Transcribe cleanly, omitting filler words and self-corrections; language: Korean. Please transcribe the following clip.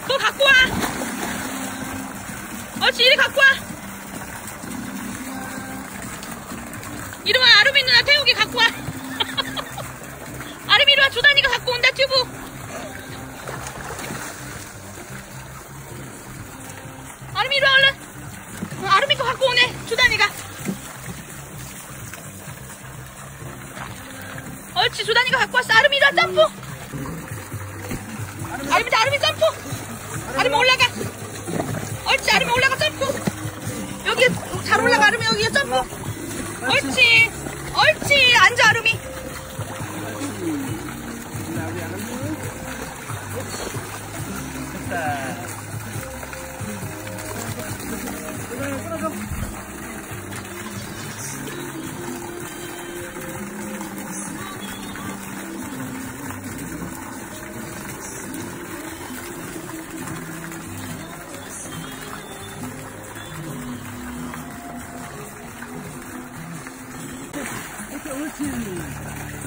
그거 갖고 와. 옳지, 이리 갖고 와. 이리 와, 아름이 누나 태우기 갖고 와. 아름이 이리 와, 주단이가 갖고 온다, 튜브. 아름이 이리 와, 얼른. 아름이 거 갖고 오네, 주단이가. 옳지, 주단이가 갖고 왔어. 아름이 이리 와, 점프. 아름이 점프. 아름이 올라가. 옳지, 아름이 올라가, 점프. 여기 잘 올라가, 아름이 여기에 점프. 옳지, 옳지. 앉아, 아름이. 옳지.